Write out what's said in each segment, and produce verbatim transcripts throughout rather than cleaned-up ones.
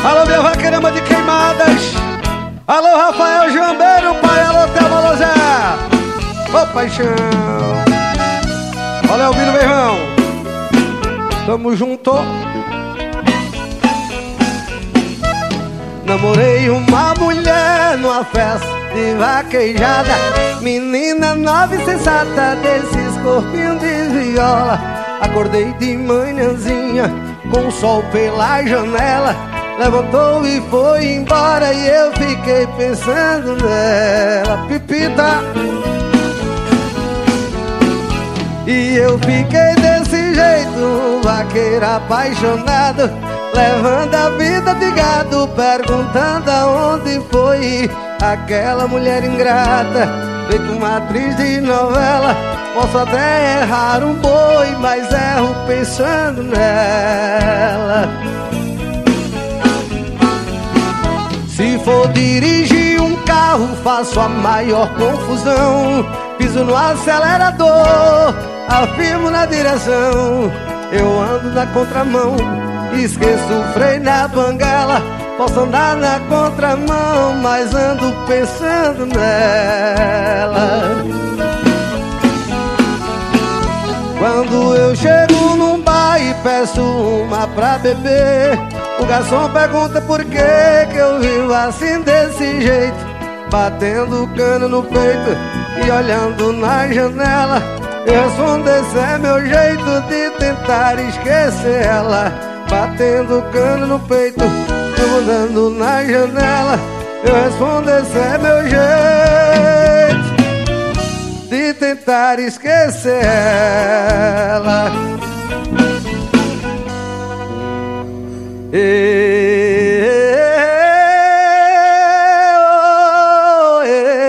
Alô, minha vaqueirama de Queimadas. Alô, Rafael Jambeiro, pai. Alô, Thelma Lozé. Ô, paixão. Olha, ouvindo, meu irmão. Tamo junto. Namorei uma mulher numa festa de vaquejada. Menina nova e sensata, desses corpinhos de viola. Acordei de manhãzinha com o sol pela janela. Levantou e foi embora e eu fiquei pensando nela. Pipita. E eu fiquei desse jeito, vaqueiro apaixonado, levando a vida de gado, perguntando aonde foi aquela mulher ingrata. Feito uma atriz de novela, posso até errar um boi, mas erro pensando nela. Se for dirigir um carro, faço a maior confusão. Piso no acelerador, afirmo na direção. Eu ando na contramão, esqueço o freio na banguela. Posso andar na contramão, mas ando pensando nela. Quando eu chego num bar e peço uma pra beber, o garçom pergunta por que que eu vivo assim desse jeito, batendo cano no peito e olhando na janela. Eu respondo, esse é meu jeito de tentar esquecer ela. Batendo cano no peito, eu andando na janela. Eu respondo, esse é meu jeito de tentar esquecer ela. Ei, oh,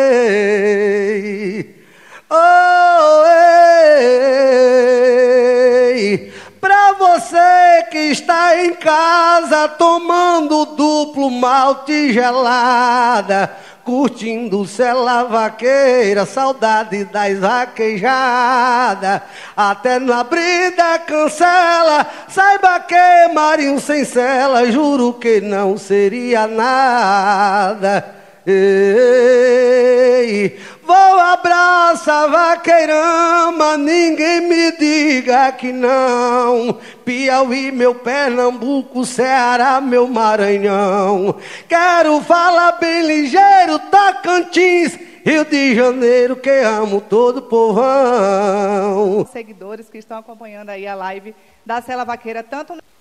ei, oh, ei. Pra você que está em casa tomando duplo malte gelada, curtindo cela vaqueira, saudade das vaquejadas, até na brida cancela. Saiba que Marinho sem cela, juro que não seria nada. Ei, vou abraçar vaqueirama, ninguém me diga que não. Piauí, meu Pernambuco, Ceará, meu Maranhão. Quero falar bem ligeiro, Tocantins, Rio de Janeiro, que amo todo o povão. Seguidores que estão acompanhando aí a live da Cela Vaqueira, tanto no...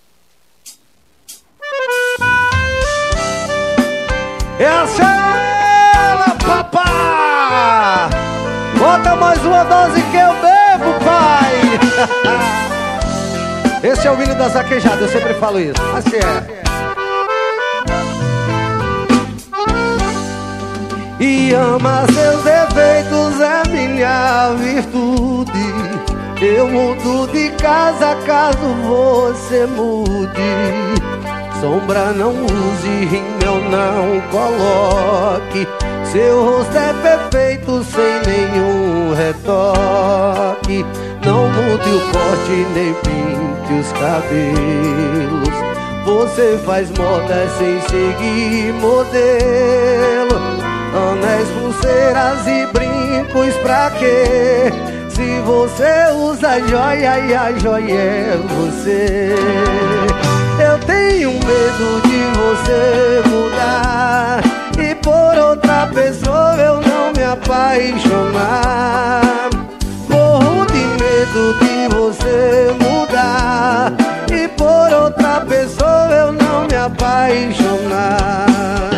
É a Cela, papá! Bota mais uma dose que eu bebo, pai! Esse é o Vini das Vaquejadas, eu sempre falo isso. Assim é. E ama seus defeitos, é minha virtude. Eu mudo de casa caso você mude. Sombra não use, rímel não coloque. Seu rosto é perfeito sem nenhum retoque. Não mude o corte nem pinte os cabelos. Você faz moda sem seguir modelo. Anéis, pulseiras e brincos pra quê? Se você usa joia e a joia é você. Eu tenho medo de você mudar e por outra pessoa eu não me apaixonar. Morro de medo de você mudar e por outra pessoa eu não me apaixonar.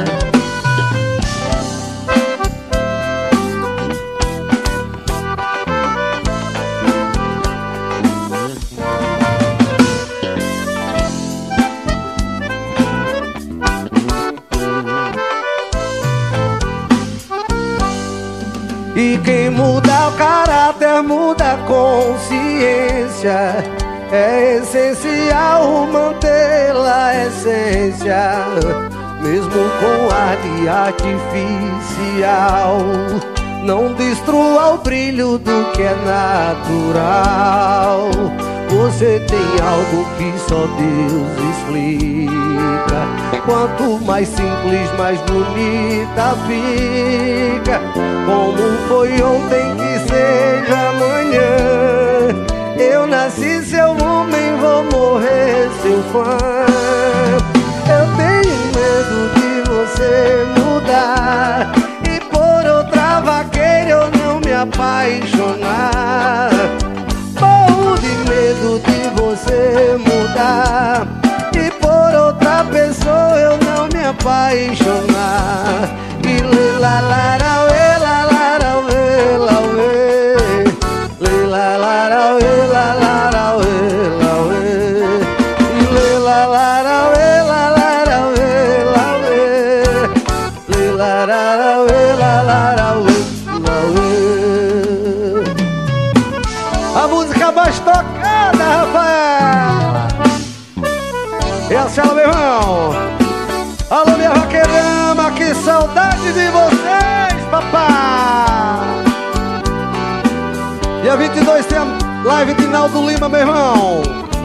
E quem muda o caráter muda a consciência. É essencial mantê-la a essência, mesmo com ar de artificial. Não destrua o brilho do que é natural. Você tem algo que só Deus explica. Quanto mais simples, mais bonita fica. Como foi ontem que seja amanhã. Eu nasci seu homem, vou morrer seu fã. Eu tenho medo de você mudar e por outra vaqueira eu não me apaixonar. Morro de medo de você mudar e por outra pessoa eu não me apaixonar. E lê la la la uê, la la la uê, la uê. Lê la la la uê, la la la uê, la uê. E lê la la la uê, la la la uê, la uê. Lê la la la uê, la la la uê, la uê. A música mais tocada, Rafael. Essa é ela, meu irmão. Alô, minha vaqueirama, que saudade de vocês, papai. Dia vinte e dois tem a live de Naldo Lima, meu irmão.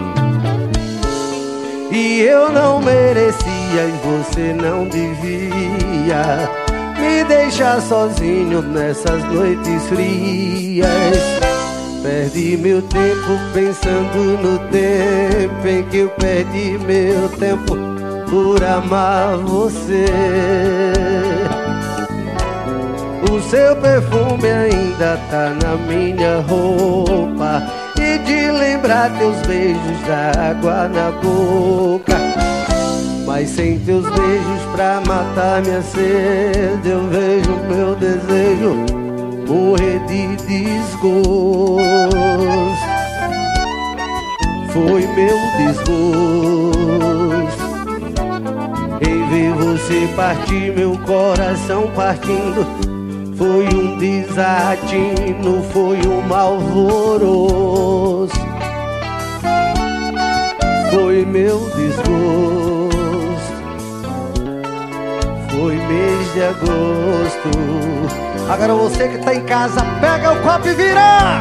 E eu não merecia e você não devia me deixar sozinho nessas noites frias. Perdi meu tempo pensando no tempo em que eu perdi meu tempo por amar você. O seu perfume ainda tá na minha roupa e de lembrar teus beijos da água na boca. Mas sem teus beijos pra matar minha sede, eu vejo meu desejo morrer de desgosto. Foi meu desgosto em ver você partir, meu coração partindo. Foi um desatino, foi um alvoroço. Foi meu desgosto. Foi mês de agosto. Agora você que tá em casa, pega o copo e vira.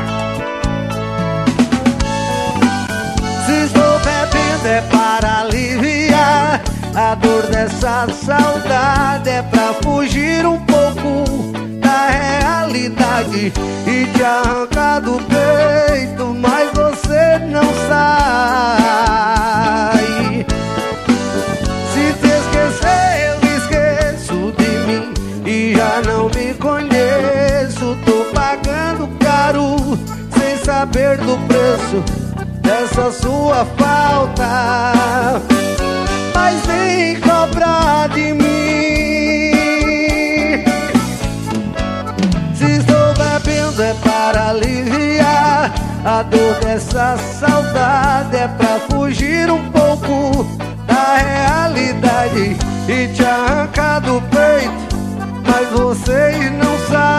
Se estou bebendo é para aliviar a dor dessa saudade, é pra fugir um pouco da realidade e te arrancar do peito, mas você não sai. Se te esquecer eu esqueço de mim e já não me conheço. Tô pagando caro sem saber do preço dessa sua falta, mas vem cobrar de mim. Se estou bebendo é para aliviar a dor dessa saudade, é pra fugir um pouco da realidade e te arrancar do peito, mas vocês não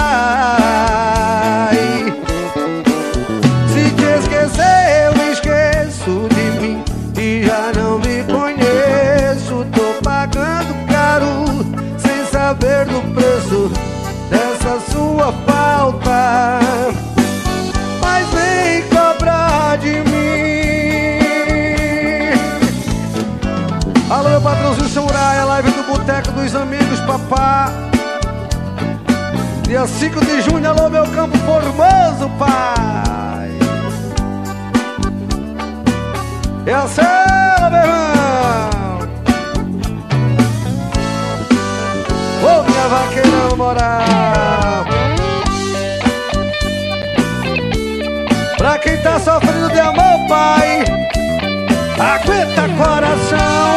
saem. Se te esquecer eu esqueço de mim e já não me conheço. Tô pagando caro sem saber do preço dessa sua falta, mas vem cobrar de mim. Alô, meu patrãozinho Samurai, a live do Boteco dos Amigos, papá. Dia cinco de junho, alô, meu Campo Formoso, pai. Essa é ela, meu irmão. Ô, minha vaqueira moral. Pra quem tá sofrendo de amor, pai, aguenta coração.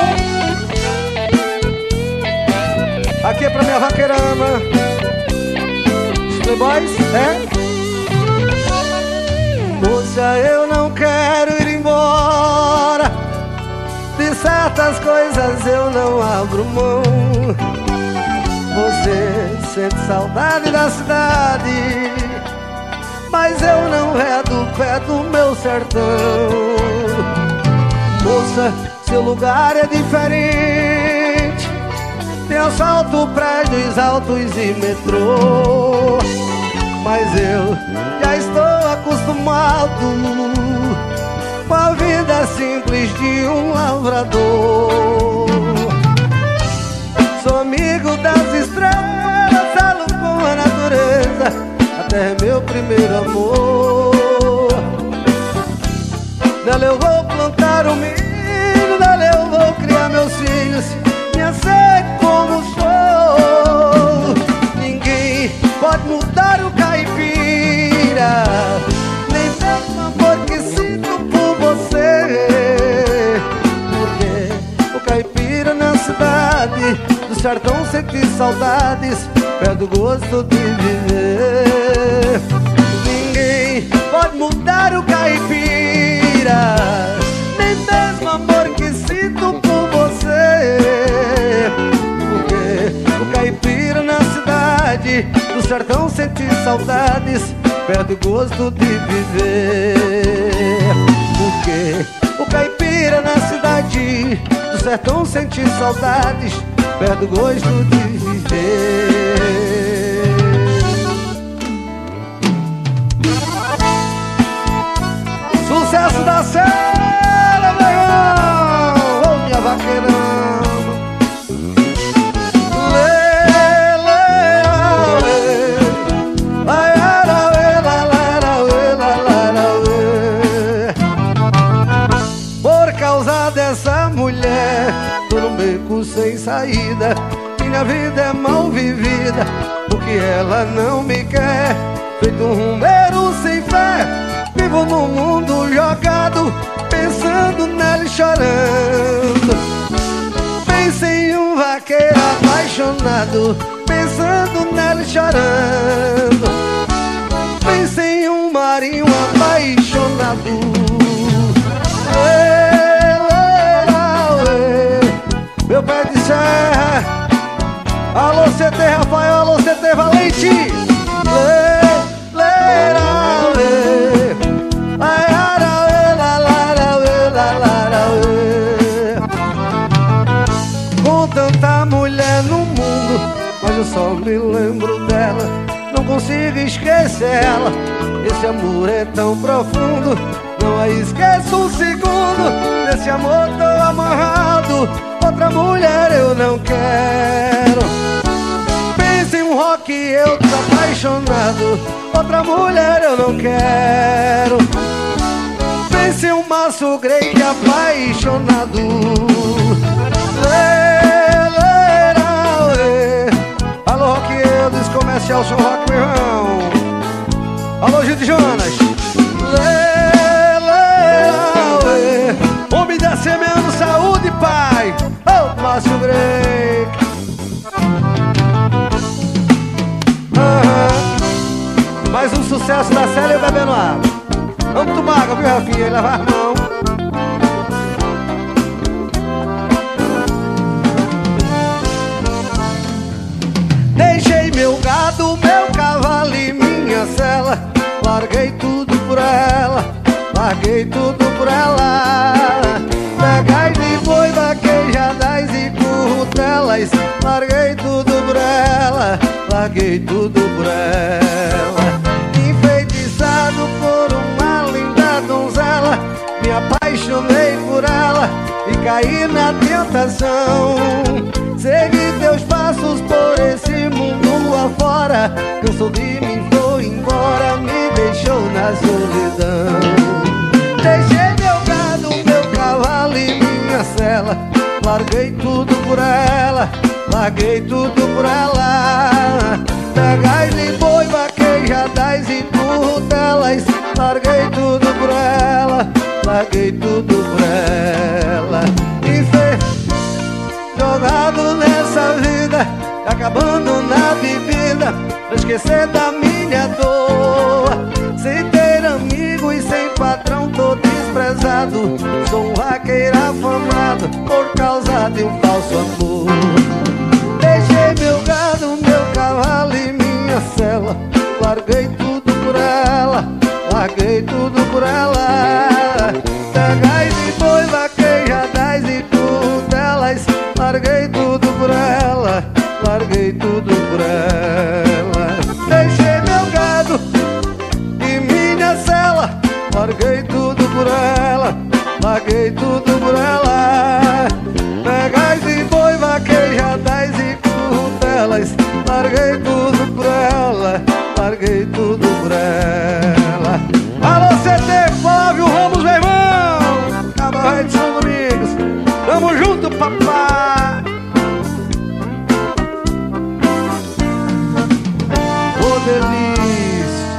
Aqui é pra minha vaqueirama. Os playboys, é? Moça, eu não quero ir embora, de certas coisas eu não abro mão. Você sente saudade da cidade, mas eu não redo o pé do meu sertão. Moça, seu lugar é diferente, tem asfalto, prédios altos e metrô, mas eu já estou acostumado com a vida simples de um lavrador. Sou amigo das estrelas, falo com a natureza, até meu primeiro amor. Nela eu vou plantar um milho, nela eu vou criar meus filhos, me aceito como sou. Ninguém pode mudar o caipira, nem mesmo o amor que sinto por você. Porque o caipira na cidade do sertão sente saudades, perde o gosto de viver. Ninguém pode mudar o caipira, nem mesmo o amor que sinto por você. Porque o caipira na cidade do sertão sente saudades, perde o gosto de viver. Porque o caipira na cidade do sertão sente saudades, perde o gosto de viver. Sucesso da cena, meu irmão! Ô, minha vaqueirama! Por causa dessa mulher, tô no beco sem saída, minha vida é mal vivida, porque ela não me quer. Feito um rumeiro sem fé, vivo num mundo jogado, pensando nela e chorando. Pensei em um vaqueiro apaixonado, pensando nela e chorando. Pensei em um marinho apaixonado. Meu pé de serra, alô C T Rafael, alô C T Valente. Lê, lê, lê, ai, ara, la, la, la, la, la, com tanta mulher no mundo, mas eu só me lembro dela, não consigo esquecer ela. Esse amor é tão profundo, não a esqueço um segundo. Nesse amor tô amarrado, outra mulher eu não quero. Pensa em um rock, eu tô apaixonado, outra mulher eu não quero. Pensa em um maço grande apaixonado. Lê, lê, lê. Alô, rock, eu dos comercial, sou rock, meu irmão. Alô, Gil de Jonas. Lê, lê, lê. Homem da semeando saúde, pai. Ô, Márcio Grey. Uhum. Mais um sucesso da Célia e bebendo água. Vamos tomar água, viu, Rafinha? Lavar a mão. Deixei meu gado, meu cavalo e minha cela, larguei tudo por ela, larguei tudo por ela. Pegais de boi, vaquejadas e currutelas, larguei tudo por ela, larguei tudo por ela. Enfeitiçado por uma linda donzela, me apaixonei por ela e caí na tentação. Segui teus passos por esse mundo afora, cansou de mim, foi embora, me deixou na solidão. Deixei meu gado, meu cavalo e minha cela, larguei tudo por ela, larguei tudo por ela. Pegais de boi, vaquejadas e currutelas, larguei tudo por ela, larguei tudo por ela. E fez jogado nessa vida, acabando na bebida, pra esquecer da minha dor. Sem ter amigo e sem patrão, tô desprezado, sou um vaqueiro afamado por causa de um falso amor. Deixei meu gado, meu cavalo e minha cela, larguei tudo por ela, larguei tudo por ela. Pegais de boi, vaquejadas e currutelas, larguei tudo por ela, larguei tudo por ela. Deixei meu gado e minha cela, larguei tudo por ela, do papá. Ô delícia.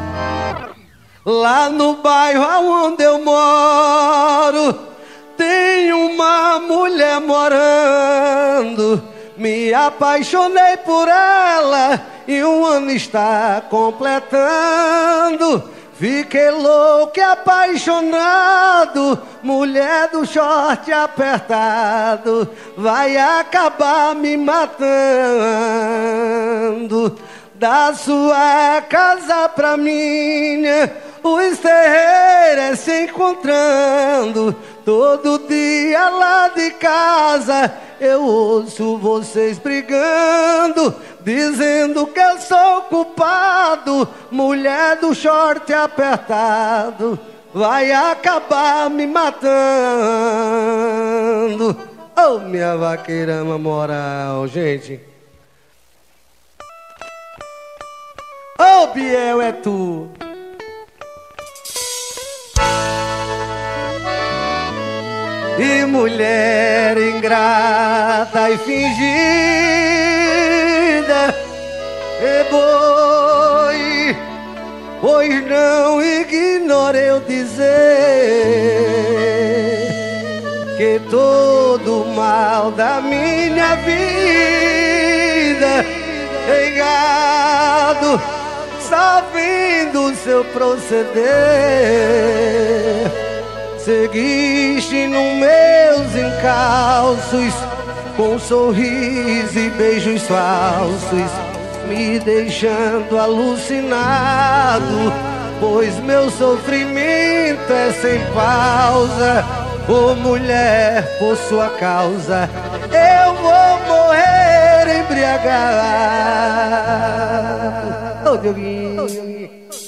Lá no bairro aonde eu moro tem uma mulher morando. Me apaixonei por ela e um ano está completando. Fiquei louco e apaixonado. Mulher do short apertado vai acabar me matando. Da sua casa pra minha os terreiros se encontrando. Todo dia lá de casa eu ouço vocês brigando, dizendo que eu sou culpado. Mulher do short apertado vai acabar me matando. Oh, minha vaqueirama moral, gente. Oh, Biel, é tu. E mulher ingrata e fingida, e boi, pois não ignore eu dizer que todo o mal da minha vida é gado, só vindo seu proceder. Seguiste nos meus encalços, com sorriso e beijos falsos, me deixando alucinado, pois meu sofrimento é sem pausa. Ô mulher, por sua causa, eu vou morrer embriagado. Ô Dioguinho.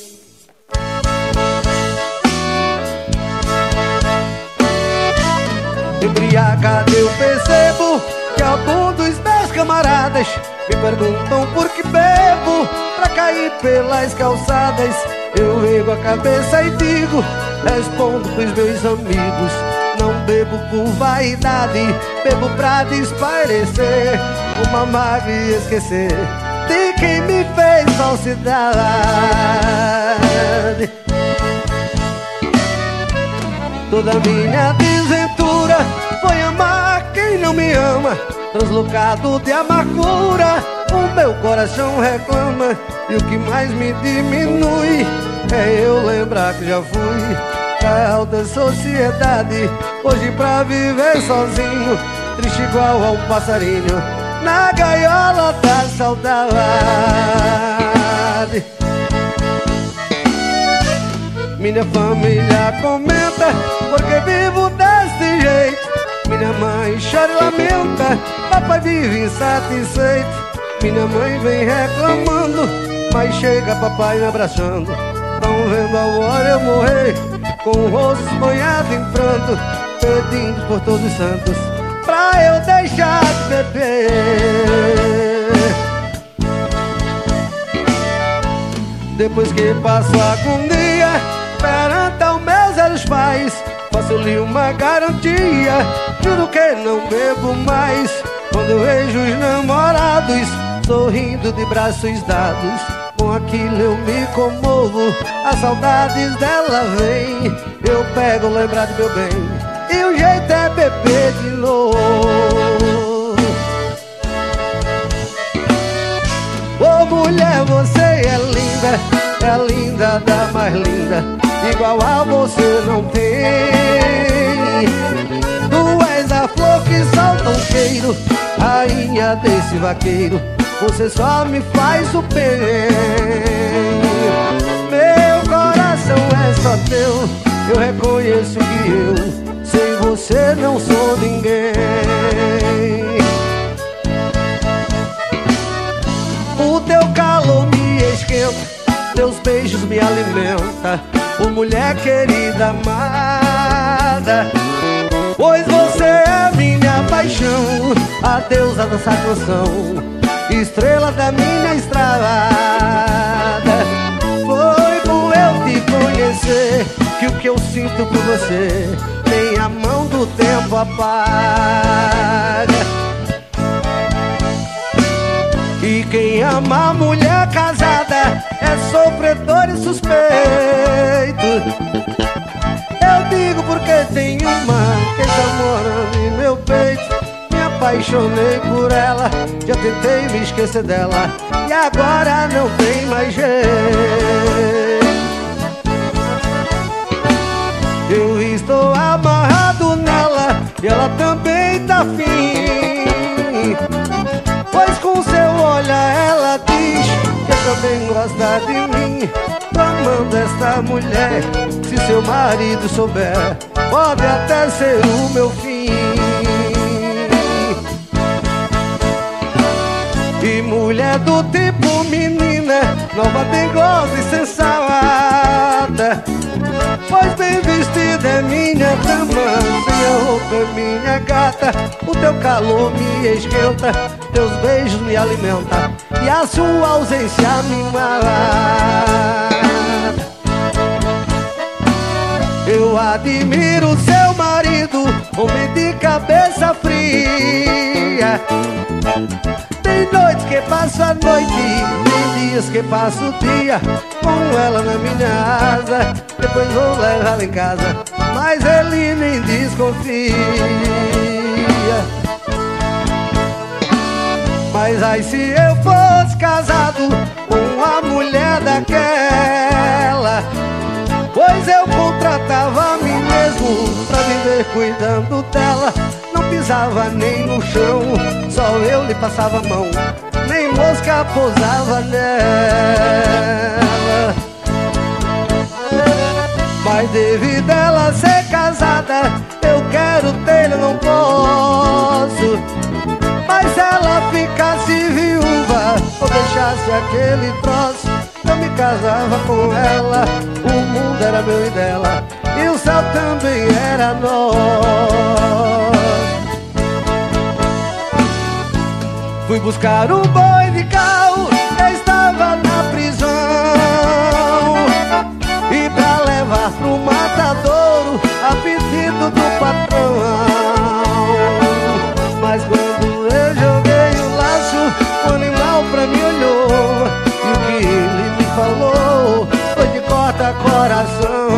Embriagado eu percebo que algum dos meus camaradas me perguntam por que bebo pra cair pelas calçadas. Eu ergo a cabeça e digo, respondo pros meus amigos: não bebo por vaidade, bebo pra desaparecer uma mágoa e esquecer de quem me fez falsidade. Toda minha desventura foi amar quem não me ama. Translocado de amargura, o meu coração reclama. E o que mais me diminui é eu lembrar que já fui da alta sociedade. Hoje pra viver sozinho, triste igual a um passarinho na gaiola da saudade. Minha família comenta porque vivo desse jeito. Minha mãe chora e lamenta, papai vive insatisfeito. Minha mãe vem reclamando, mas chega papai me abraçando. Tão vendo a hora eu morrer, com o rosto banhado em pranto, pedindo por todos os santos pra eu deixar de beber. Depois que passo a agonia perante aos meus velhos pais, faço-lhe uma garantia, juro que não bebo mais. Quando eu vejo os namorados sorrindo de braços dados, com aquilo eu me comovo, as saudades dela vem. Eu pego lembrar do meu bem e o jeito é beber de novo. Ô mulher, você é linda, é linda da mais linda, igual a você não tem. Tu és a flor que solta um cheiro, rainha desse vaqueiro, você só me faz o bem. Meu coração é só teu, eu reconheço que eu sem você não sou ninguém. O teu calor me esquenta, teus beijos me alimentam, ô mulher querida amada, pois você é minha paixão, a deusa dessa canção, estrela da minha estrada. Foi bom eu te conhecer, que o que eu sinto por você tem a a mão do tempo apaga. E quem ama a mulher casada é sofredor e suspeito. Eu digo porque tem uma que tá morando em meu peito. Me apaixonei por ela, já tentei me esquecer dela, e agora não tem mais jeito. Eu estou amarrado nela e ela também tá afim, pois com seu olhar ela diz que também gosta de mim. Tô amando esta mulher, se seu marido souber, pode até ser o meu fim. E mulher do tipo menina, nova, dengosa e sensata, pois bem vestida é minha dama, minha roupa é minha gata. O teu calor me esquenta, teus beijos me alimentam, e a sua ausência me mata. Eu admiro seu marido, homem de cabeça fria. Tem noites que passo a noite, tem dias que passo o dia com ela na minha asa. Depois vou levá-la em casa, mas ele nem desconfia. Mas ai, se eu fosse casado com uma mulher daquela, pois eu contratava a mim mesmo pra viver cuidando dela. Não pisava nem no chão, só eu lhe passava a mão, nem mosca pousava nela. Mas devido a ela ser casada, eu quero ter, eu não posso. Mas se ela ficasse viúva ou deixasse aquele troço, eu me casava com ela. O mundo era meu e dela, e o céu também era nosso. Fui buscar um boi de carro que estava na prisão, e pra levar pro matadouro a pedido do patrão. Mas quando eu joguei o laço, o animal pra mim olhou, e o que ele me falou foi de corta coração.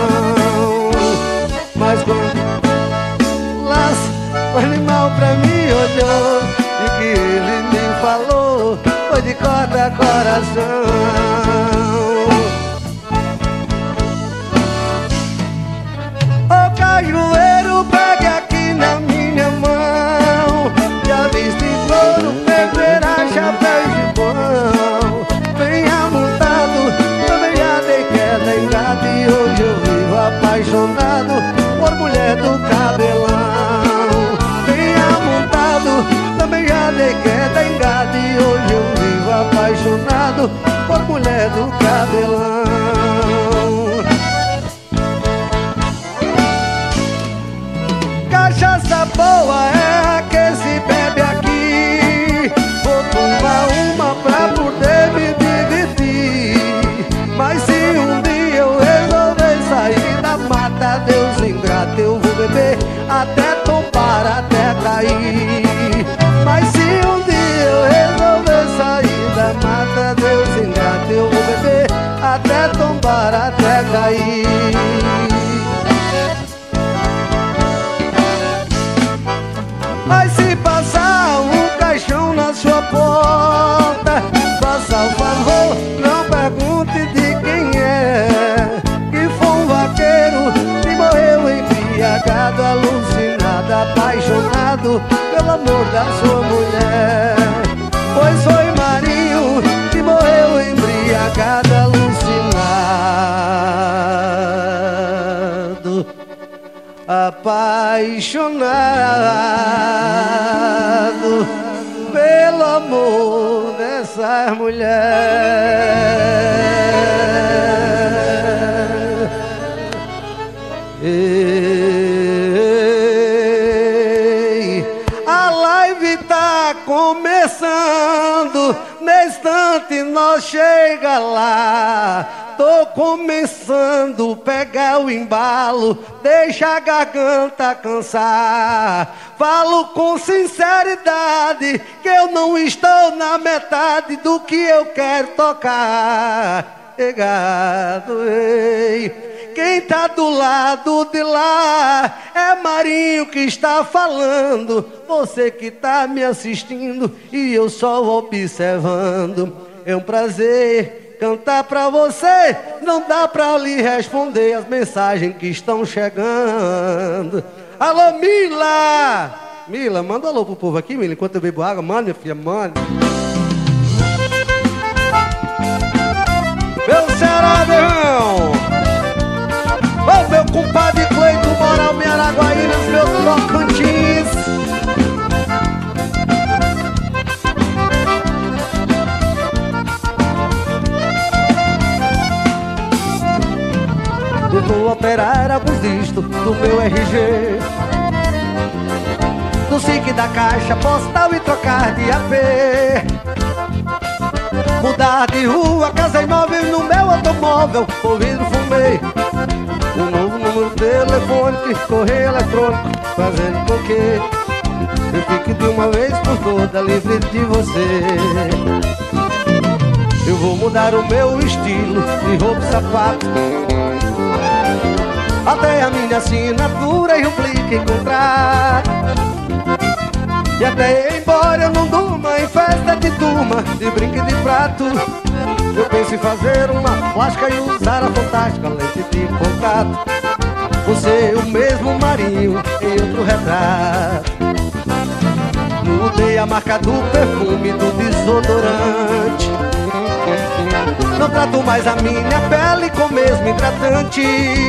Mas quando o laço, o animal pra mim olhou, e o que ele me falou foi de corta coração. Ô cajueiro, pegue aqui na minha mão, já viste couro, pegueira, chapéu de pão. Venha montado, também já dei queda em gado, e hoje eu vivo apaixonado por mulher do cabelão. Venha montado, também já dei queda em gado, e hoje eu vivo apaixonado por mulher do cabelão. Cachaça boa é a que se bebe aqui, vou tomar uma pra poder me divertir. Mas se um dia eu resolver sair da mata, Deus ingrato, eu vou beber até tombar, até cair. Mas se um dia eu resolver sair da mata, Deus ingrato, eu vou beber até tombar, até cair. Mas se passar um caixão na sua porta, faça o favor, não pergunte de quem é. Que foi um vaqueiro que morreu embriagado, alucinado, apaixonado pelo amor da sua mulher. Pois foi Marinho que morreu embriagado, alucinado, apaixonado pelo amor dessa mulher. Ei, alá. live tá começando, no instante nós chega lá. Tô começando a pegar o embalo, deixa a garganta cansar. Falo com sinceridade que eu não estou na metade do que eu quero tocar. Pegado, ei. Quem tá do lado de lá é Marinho que está falando. Você que tá me assistindo e eu só observando. É um prazer cantar pra você. Não dá pra lhe responder as mensagens que estão chegando. Alô, Mila! Mila, manda um alô pro povo aqui, Mila, enquanto eu bebo água. Manda, minha filha, manda. Meu Ceará, Berrão! Ô, meu compadre Cleito, Moral, minha Araguaínas, meus Tocantins. Eu vou alterar alguns dígitos do meu R G, do S I C da Caixa Postal e trocar de A P. Mudar de rua, casa imóvel no meu automóvel, por vidro fumei. Um novo número telefônico, correio eletrônico, fazendo com que eu fique de uma vez por toda livre de você. Eu vou mudar o meu estilo de roupa e sapato, até a minha assinatura e rubrica em contrato. E até ir embora eu não durma em festa de turma, de brinco e de prato. Eu penso em fazer uma plástica e usar a fantástica lente de contato. Você é o mesmo Marinho em outro retrato. Mudei a marca do perfume, do desodorante. Não trato mais a minha pele com o mesmo hidratante.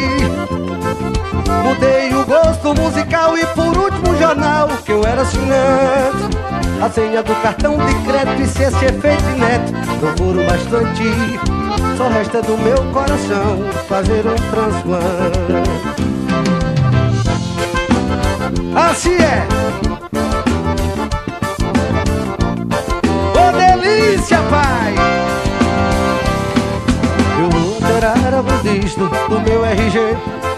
Mudei o gosto musical e por último o jornal que eu era assinante. A senha do cartão de crédito e se esse efeito neto não foram bastante. Só resta do meu coração fazer um transplante. Assim é. Ô delícia, pai! Eu vou alterar a budista do meu R G,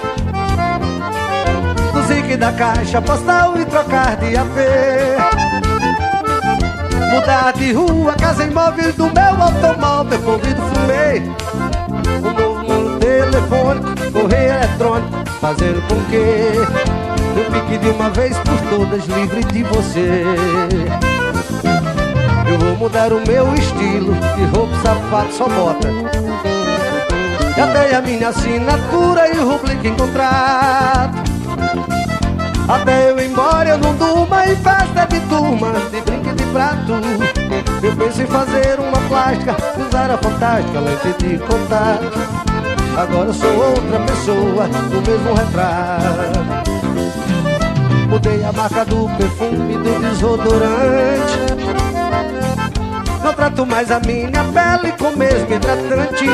do S I C da Caixa Postal e trocar de A P. Mudar de rua, casa imóvel do meu automóvel, por vidro fumei. Um novo número telefônico, correio eletrônico, fazendo com que eu fique de uma vez por todas livre de você. Eu vou mudar o meu estilo de roupa, sapato, só bota. E até a minha assinatura e o rubrica em contrato. Até eu ir embora eu não durma em festa de turma, de brinco e de prato. Eu penso em fazer uma plástica, usar a fantástica lente de contato. Agora eu sou outra pessoa, do mesmo retrato. Mudei a marca do perfume, do desodorante. Não trato mais a minha pele com o mesmo hidratante.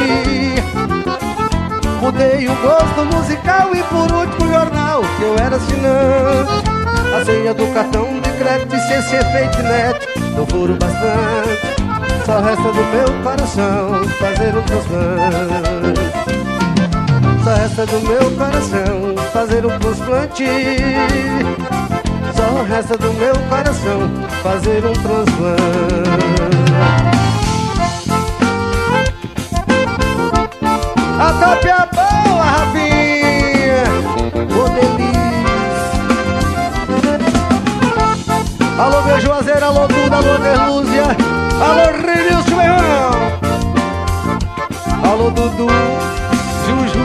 Mudei o gosto musical e por último o jornal que eu era assinante. A senha do cartão de crédito e se esse efeito neto não foram bastante. Só resta do meu coração fazer um transplante. Só resta do meu coração fazer um transplante. Só resta do meu coração fazer um transplante. A tapia boa, Rafinha, ô delícia. Alô, meu Juazeiro, alô, Duda, alô, Derlúzia, alô, Renilson, meu irmão. Alô, Dudu, Juju.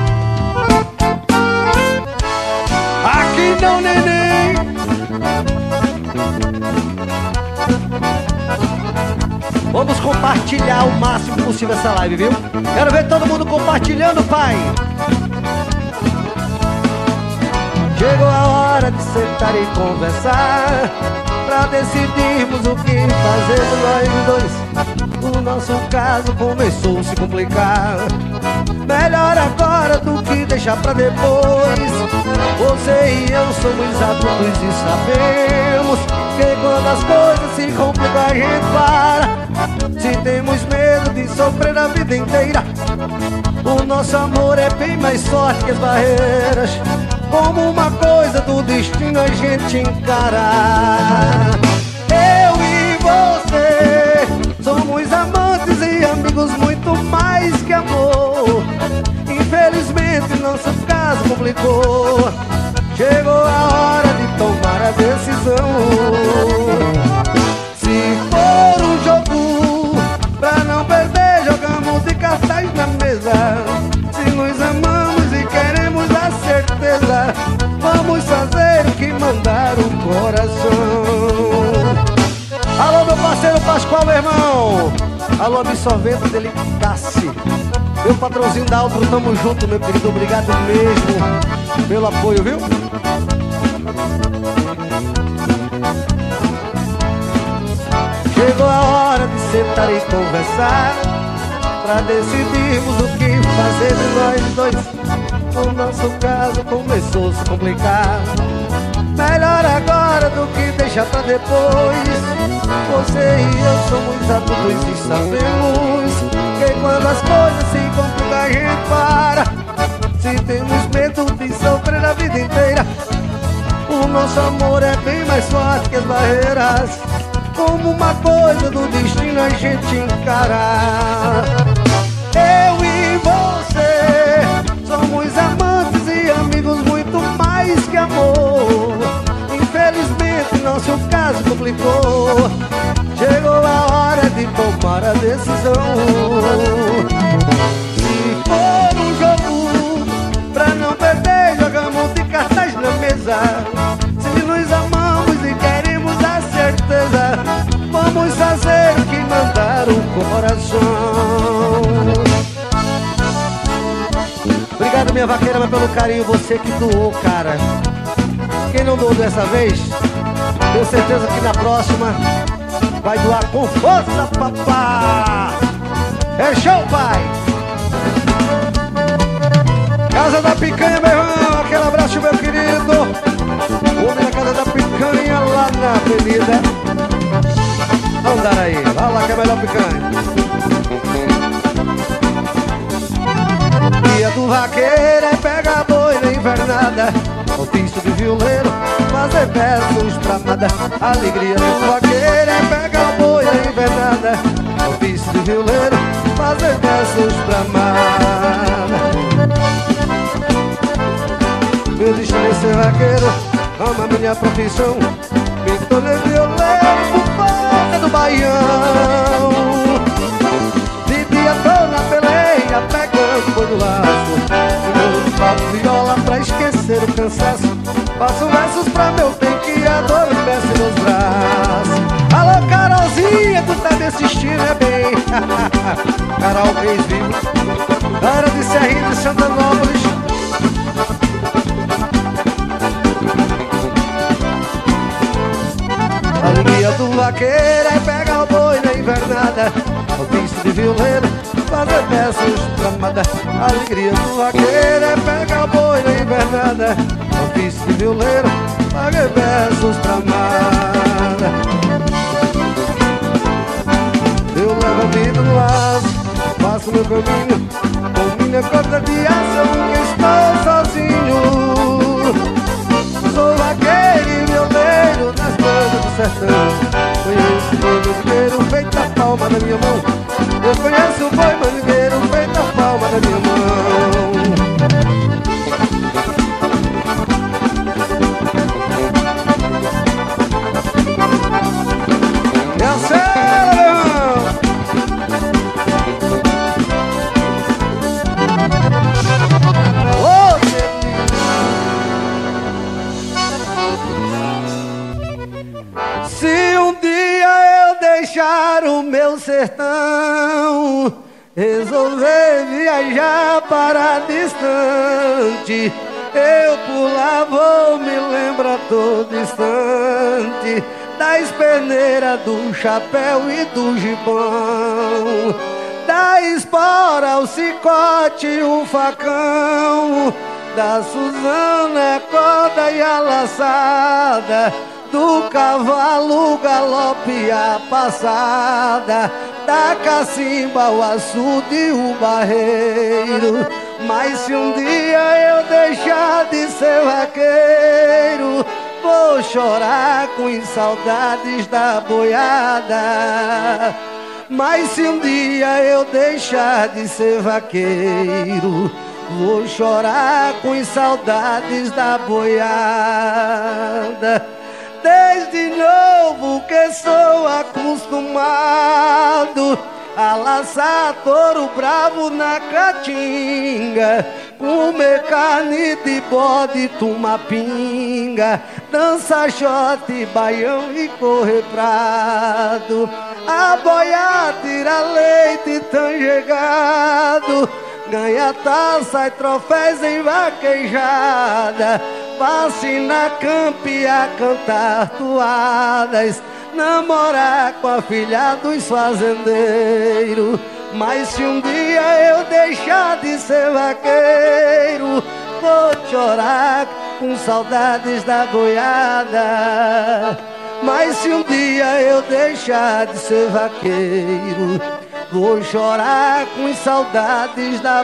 Aqui não, neném. Vamos compartilhar o máximo possível essa live, viu? Quero ver todo mundo compartilhando, pai. Chegou a hora de sentar e conversar, pra decidirmos o que fazer nós dois. O nosso caso começou a se complicar. Melhor agora do que deixar pra depois. Você e eu somos adultos e sabemos que quando as coisas se complicam a gente para. Se temos medo de sofrer a vida inteira, o nosso amor é bem mais forte que as barreiras. Como uma coisa do destino a gente encara. Eu e você somos amantes e amigos, muito mais que amor. Infelizmente nosso caso complicou. Chegou a hora de tomar a decisão. Se for um jogo pra não perder, jogamos de cartaz na mesa. Se nos amamos e queremos a certeza, vamos fazer o que mandar o coração. Alô, meu parceiro Pascoal, meu irmão. Alô, absorvente Delicace, meu patrãozinho da Altro, tamo junto, meu querido. Obrigado mesmo pelo apoio, viu? Chegou a hora de sentar e conversar, pra decidirmos o que fazer de nós dois. O nosso caso começou a se complicar. Melhor agora do que deixar pra depois. Você e eu somos adultos e sabemos que quando as coisas se complicam a gente para. Se temos medo de sofrer a vida inteira, o nosso amor é bem mais forte que as barreiras. Como uma coisa do destino a gente encara. Eu e você somos amantes e amigos, muito mais que amor. Infelizmente nosso caso complicou. Chegou a hora de tomar a decisão. Se for um jogo pra não perder, jogamos de cartaz na mesa. Se nos amamos e queremos a certeza, vamos fazer o que mandar o coração. Obrigado, minha vaqueira, mas pelo carinho, você que doou, cara. Quem não doou dessa vez, tenho certeza que na próxima vai doar com força, papá. É show, pai. Casa da Picanha, meu irmão, aquele abraço, meu querido. Homem da Casa da Picanha, lá na avenida Andaraí. Vai lá que é a melhor picanha. Dia do vaqueiro é pegar boi na invernada, ofício de violeiro, fazer versos pra amada. Alegria do vaqueiro é pegar boi na invernada, ofício de violeiro, fazer versos pra amada. Meu destino é ser vaqueiro, amo a minha profissão. Pintor de violeiro, bufada do baião. De dia tô na peleia, pegando boi do laço. Eu toco viola pra esquecer o cansaço. Faço versos pra meu bem que a dor desce nos braços. Alô, Carolzinha, tu tá me assistindo, é bem. Carol Reis vivo, Cara de Serrinha de Santanópolis. A alegria do vaqueiro é pegar o boi na invernada, ofício de violeiro, fazer versos pra amada. A alegria do vaqueiro é pegar o boi na invernada, ofício de violeiro, fazer versos pra amada. Eu levo a vida no laço, faço meu caminho com minha corda de aço, nunca estou sozinho. Sou vaqueiro e violeiro nas bandas do sertão. Conheço o boi mangueiro feito a palma da minha mão. Eu conheço o boi mangueiro feito a palma da minha mão. E a cena, meu irmão. Se um dia eu deixar o meu sertão, resolver viajar para distante, eu por lá vou me lembrar todo instante da esperneira, do chapéu e do gibão, da espora, o cicote e o facão, da Suzana, a corda e a laçada, do cavalo, galope a passada, da cacimba, o açude, o barreiro. Mas se um dia eu deixar de ser vaqueiro, vou chorar com saudades da boiada. Mas se um dia eu deixar de ser vaqueiro, vou chorar com saudades da boiada. Desde novo que sou acostumado a laçar touro bravo na caatinga, comer carne de bode, tomar pinga, dançar shot, baião e correr prado. A boiar, tira leite tanjegado, ganha taça e troféus em vaquejada. Passe na campe a cantar toadas, namorar com a filha dos fazendeiros. Mas se um dia eu deixar de ser vaqueiro, vou chorar com saudades da boiada. Mas se um dia eu deixar de ser vaqueiro, vou chorar com saudades da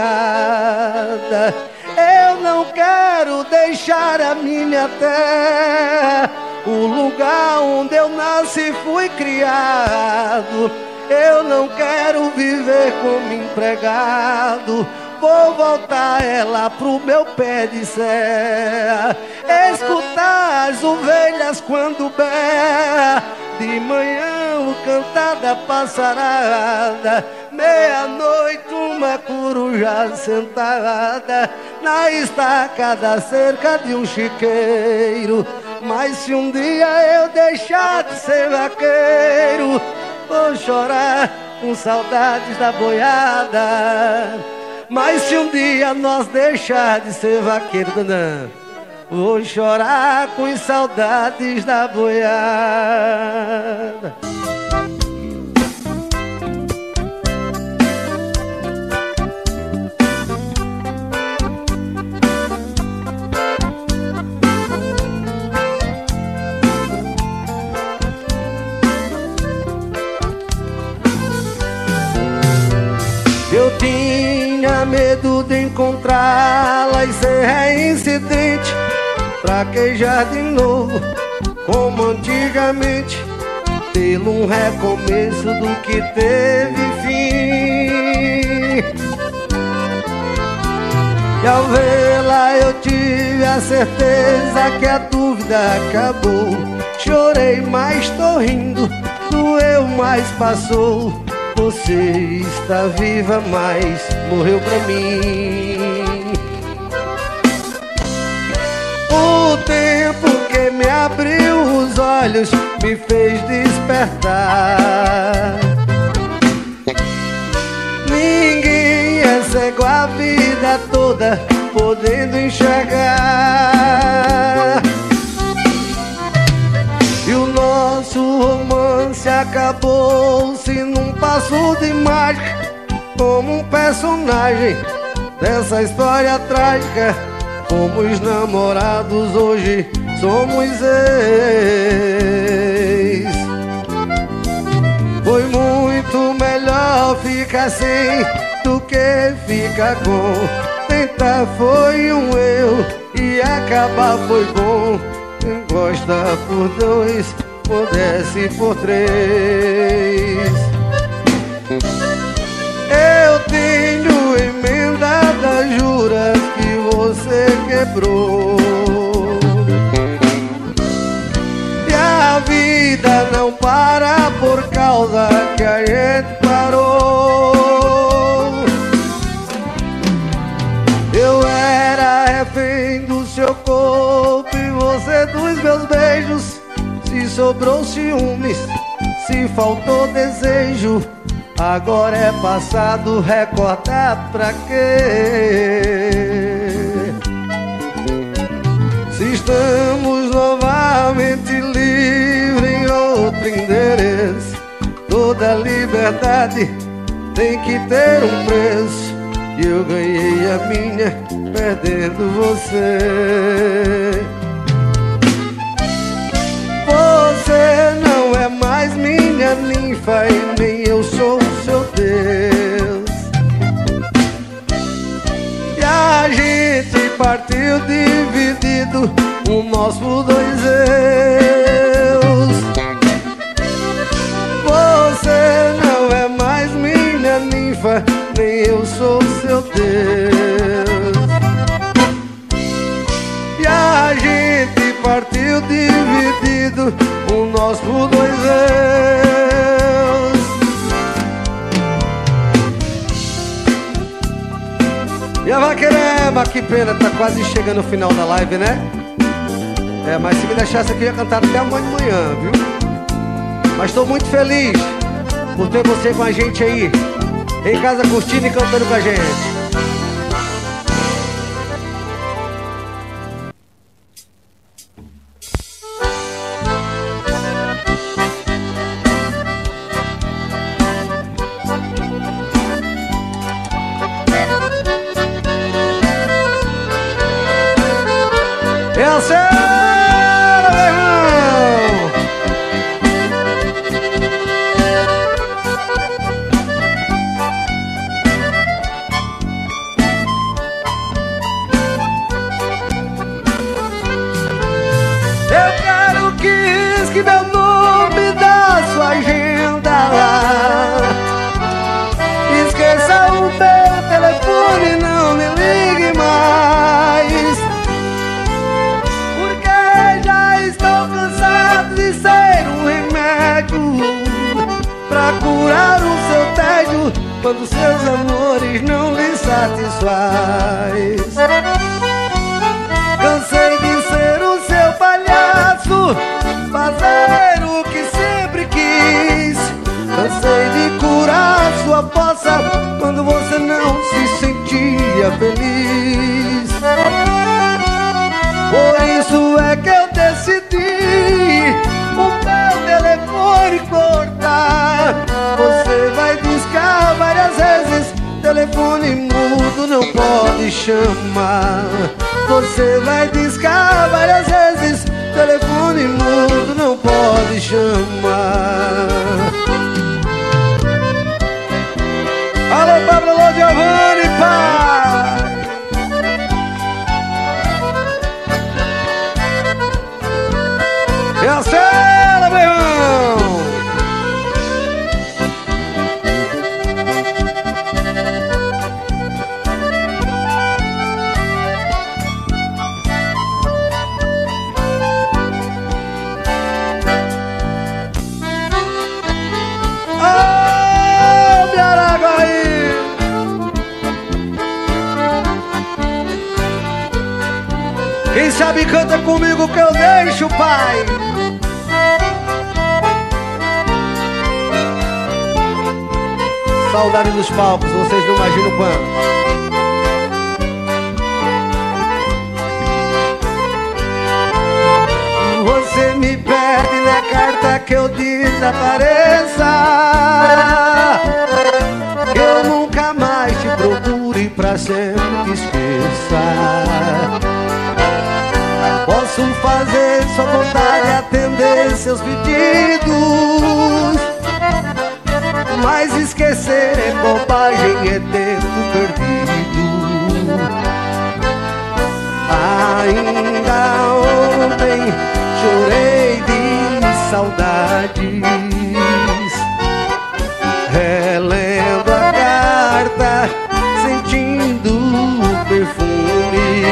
boiada. Eu não quero deixar a minha terra, o lugar onde eu nasci e fui criado. Eu não quero viver como empregado, vou voltar ela pro meu pé de serra. Escutar as ovelhas quando berra, de manhã o cantar da passarada, meia-noite uma coruja sentada na estaca da cerca de um chiqueiro. Mas se um dia eu deixar de ser vaqueiro, vou chorar com saudades da boiada. Mas se um dia nós deixar de ser vaqueiro, danã, vou chorar com saudades da boiada. Eu tinha medo de encontrá-la e ser reincidente, fraquejar de novo como antigamente, tê-lo um recomeço do que teve fim. E ao vê-la eu tive a certeza que a dúvida acabou. Chorei, mas tô rindo, doeu, mas passou. Você está viva, mas morreu pra mim. O tempo que me abriu os olhos me fez despertar. Ninguém é cego a vida toda, podendo enxergar. E o nosso romance acabou-se num passo de mágica, como um personagem dessa história trágica. Fomos namorados, hoje somos ex. Foi muito melhor ficar sem do que ficar com. Tentar foi um erro e acabar foi bom. Quem gosta por dois, pudesse por três. Eu tenho emendadas juras que você quebrou, e a vida não para por causa que a gente parou. Eu era refém do seu corpo e você dos meus beijos. Se sobrou ciúmes, se faltou desejo, agora é passado, recordar pra quê? Se estamos novamente livres em outro endereço, toda liberdade tem que ter um preço. E eu ganhei a minha perdendo você. ninfa e nem eu sou seu Deus. E a gente partiu dividido, o nosso dois eus. Você não é mais minha ninfa, nem eu sou seu Deus. E a gente partiu dividido, o nosso dois eus. E a vaquerema, que pena, tá quase chegando o final da live, né? É, mas se me deixasse aqui eu ia cantar até amanhã de manhã, viu? Mas estou muito feliz por ter você com a gente aí, em casa curtindo e cantando com a gente. Eu sei, meu irmão. Eu quero que risque meu nome da sua agenda lá. Esqueça o meu telefone, não me ligue mais, porque já estou cansado de ser um remédio pra curar o seu tédio quando seus amores não lhe satisfaz. Cansei de ser o seu palhaço, fazer o que sempre quis. Cansei de curar sua poça quando você não se sentia feliz. Por isso é que eu decidi o meu telefone cortar. Você vai discar várias vezes, telefone mudo não pode chamar. Você vai discar várias vezes, telefone mudo não pode chamar. Alô, Pablo, alô, Giovanni, pai. E a cela, meu irmão. Oh, Biaraguaí. Quem sabe canta comigo que eu deixo, pai. Saudade dos palcos, vocês não imaginam quando. Você me perde na carta que eu desapareça, que eu nunca mais te procure pra sempre te esqueça. Posso fazer sua vontade, atender seus pedidos, mas esquecer é bobagem, é tempo perdido. Ainda ontem chorei de saudades, relendo a carta, sentindo o perfume.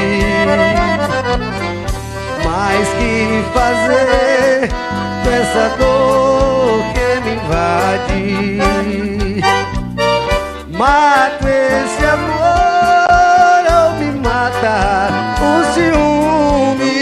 Mas que fazer com essa dor que me invade? Mato esse amor ou me mata o ciúme?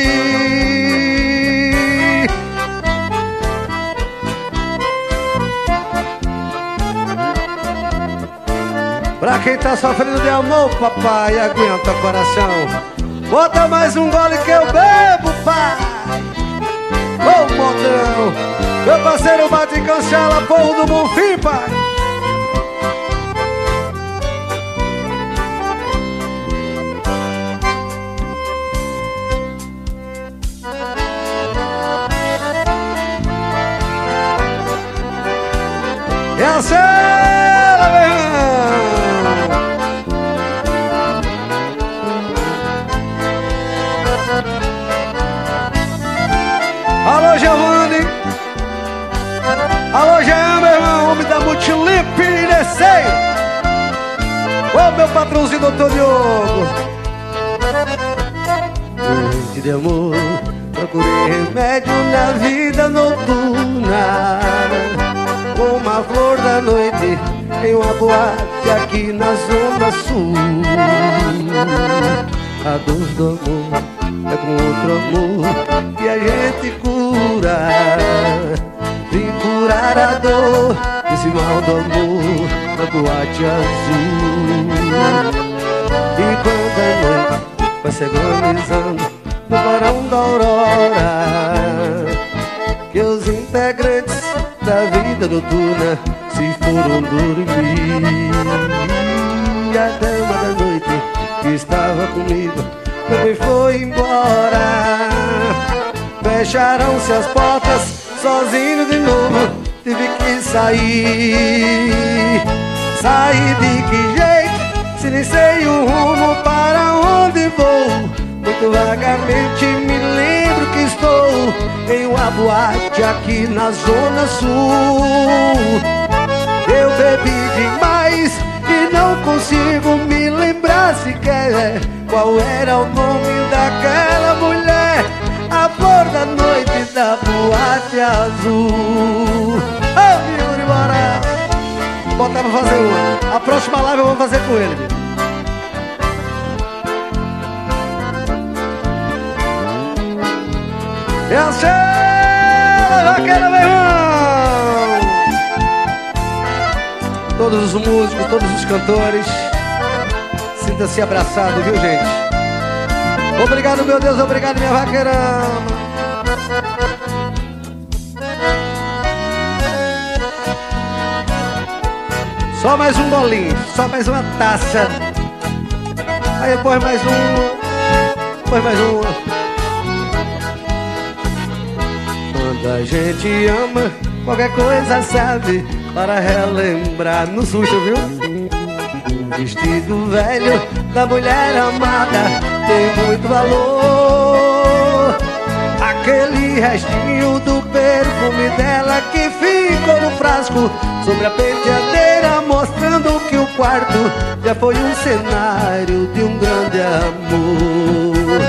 Pra quem tá sofrendo de amor, papai, aguenta coração. Bota mais um gole que eu bebo, pai. Ô, oh, modão, meu parceiro bate e cancela, povo do Bonfim, pai. a cela, meu irmão. Alô, Giovanni. Alô, Jean, meu irmão, homem da Multilimpe, Irecei. Ô, meu patrãozinho, doutor Diogo. Noite de amor, procurei remédio na vida noturna, como uma flor da noite em uma boate aqui na Zona Sul. A dor do amor é com outro amor que a gente cura. Vim curar a dor desse mal do amor na boate azul. E quando a noite vai se agonizando no clarão da aurora, que os integrantes da vida noturna se foram dormir. E a dama da noite que estava comigo também foi embora. Fecharam-se as portas, sozinho de novo tive que sair. Sair de que jeito, se nem sei o rumo para onde vou. Muito vagamente me lembro que estou em uma boate aqui na Zona Sul. Eu bebi demais e não consigo me lembrar sequer qual era o nome daquela mulher, a flor da noite da boate azul. Ô, Yuri, bora! Vou botar pra fazer uma. A próxima live eu vou fazer com ele. É a cela vaqueira, meu irmão! Todos os músicos, todos os cantores, sinta-se abraçado, viu, gente? Obrigado, meu Deus, obrigado, minha vaqueirão. Só mais um bolinho, só mais uma taça. Aí depois mais uma, depois mais uma. Quando a gente ama, qualquer coisa serve para relembrar. No susto, viu? O vestido velho da mulher amada tem muito valor. Aquele restinho do perfume dela que ficou no frasco sobre a penteadeira, mostrando que o quarto já foi um cenário de um grande amor.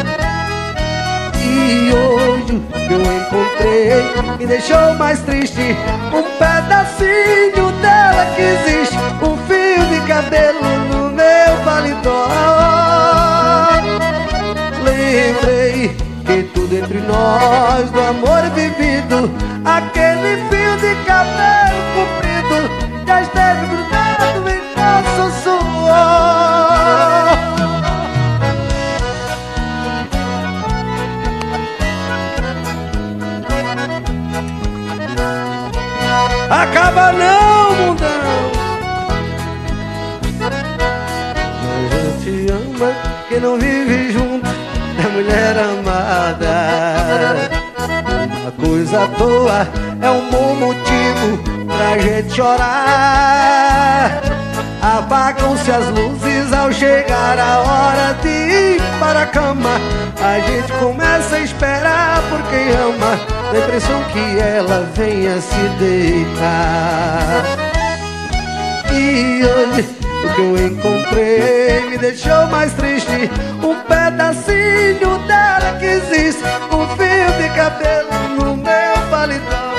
E hoje que eu encontrei me deixou mais triste, um pedacinho dela que existe, um fio de cabelo no meu paletó. Lembrei que tudo entre nós do amor vivido, aquele fio de cabelo comprido já esteve grudado em nosso suor. Acaba não, mundão. A gente ama quem não vive junto da mulher amada. Uma coisa à toa é um bom motivo pra gente chorar. Apagam-se as luzes ao chegar a hora de ir para a cama. A gente começa a esperar por quem ama, na impressão que ela venha se deitar. E hoje o que eu encontrei me deixou mais triste, um pedacinho dela que existe, um fio de cabelo no meu paletó.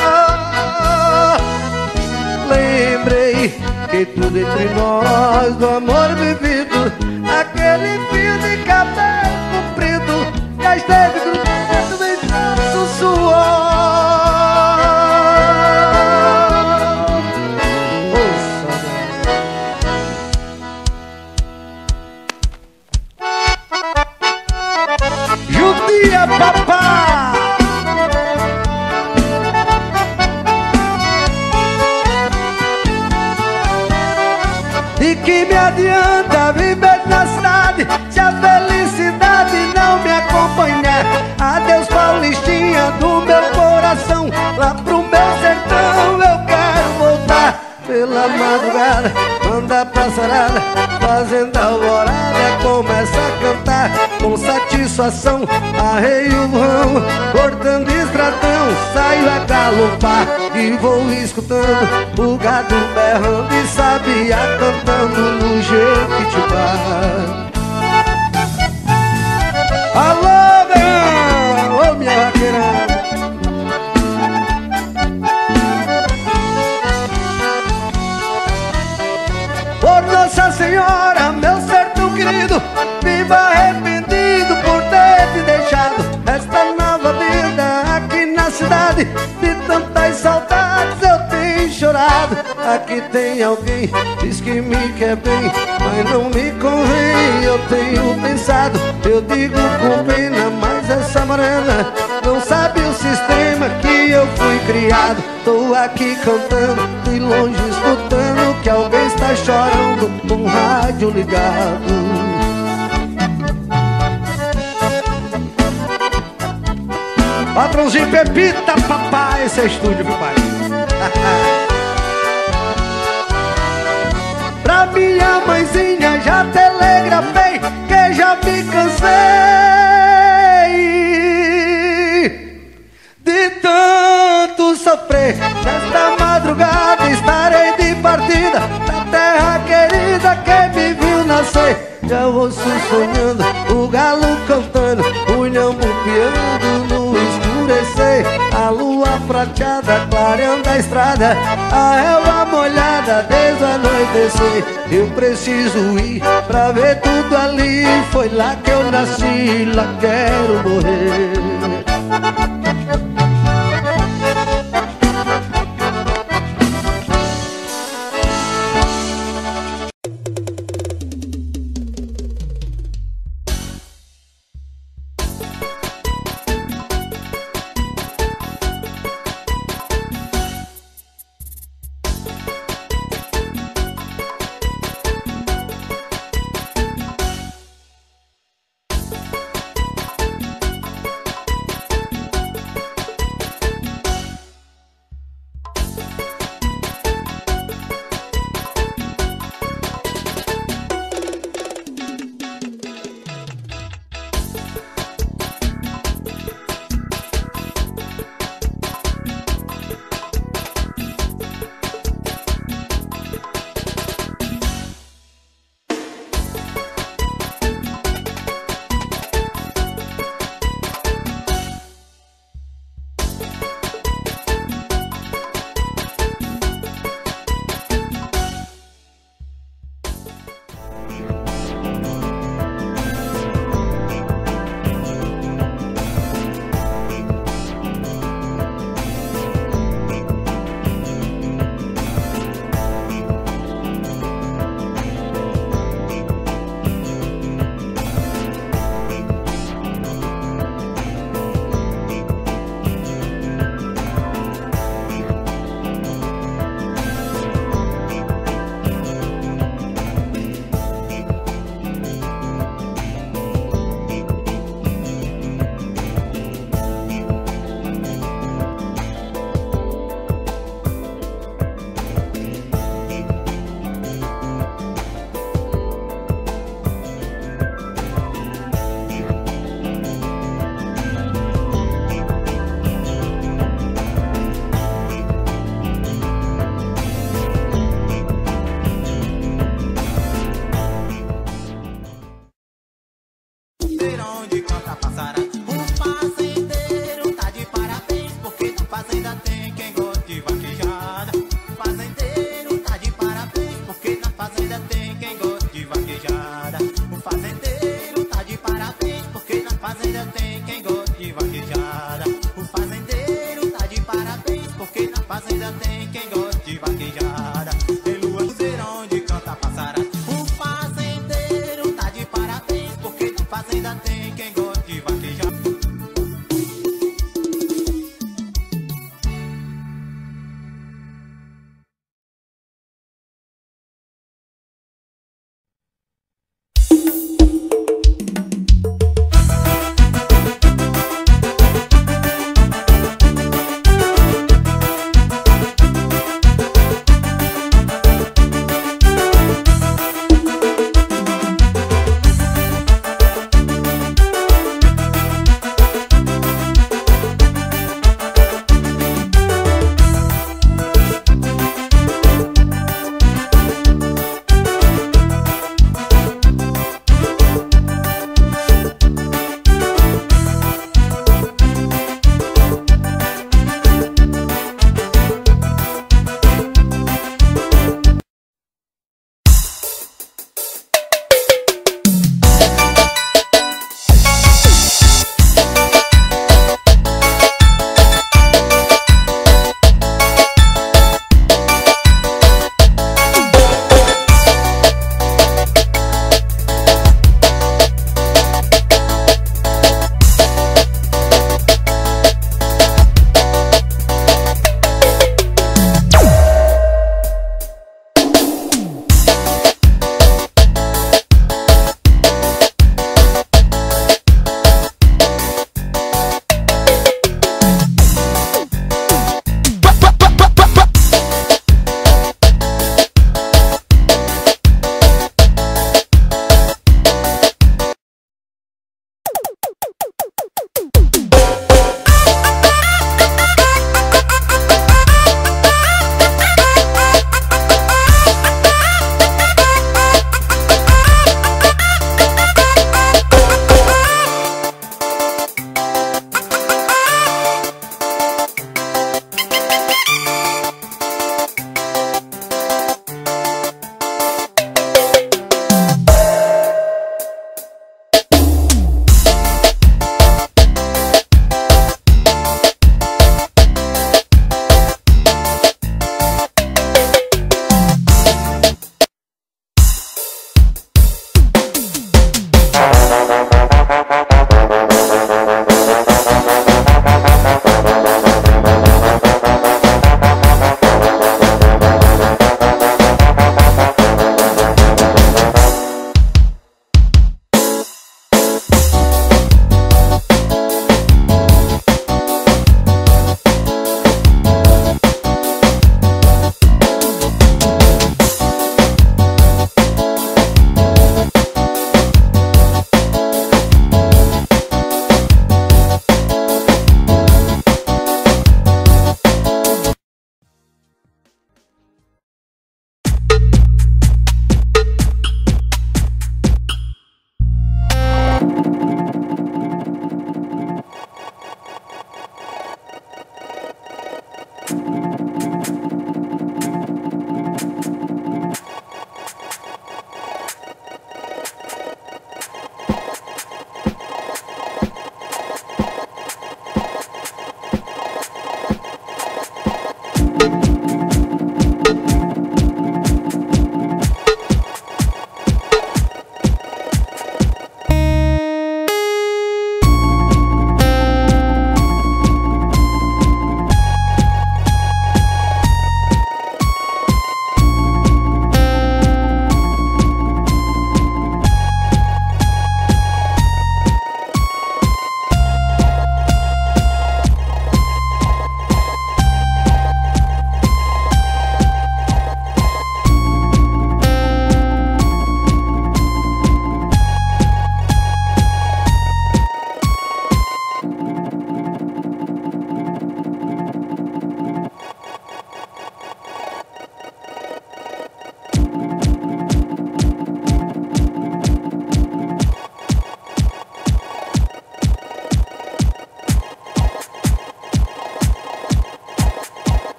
Lembrei que tudo entre nós do amor vivido, aquele fio de cabelo comprido já esteve grudado em nosso suor. Judia papá! E que me adianta viver na cidade se a felicidade não me acompanhar? Adeus, Paulistinha do meu coração, lá pro meu sertão eu quero voltar. pela madrugada, manda pra sarada, fazendo alvorada, começa a cantar com satisfação, arreio o burrão, cortando estradão, saio a galopar e vou escutando o gado berrando e sabiá cantando no Jequitibá. Alô, verão, ô minha vaqueira. Por Nossa Senhora, meu sertão querido, viva arrependido por ter te deixado esta nova vida aqui na cidade. De tantas saudades eu tenho chorado. Aqui tem alguém, diz que me quer bem, mas não me convém. Eu tenho pensado, eu digo com pena, mas essa morena não sabe o sistema que eu fui criado. Tô aqui cantando, de longe escutando que alguém está chorando com o rádio ligado. Patrãozinho Pepita, papai, esse é estúdio, viu, pai? Pra minha mãezinha já telegrafei que já me cansei de tanto sofrer. Nesta madrugada estarei de partida da terra querida que me viu nascer. Já ouço sonhando, o galo cantando, o nhamo piando no escurecer. A lua prateada clareando a estrada, a relva molhada desde o anoitecer. Eu preciso ir pra ver tudo ali, foi lá que eu nasci, lá quero morrer.